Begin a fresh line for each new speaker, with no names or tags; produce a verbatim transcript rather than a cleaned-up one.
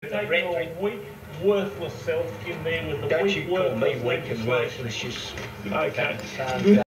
Take your weak, worthless self in there with the
Don't
weak,
you call me
worthless
weak and
legislation.
worthless, you
Okay.
sound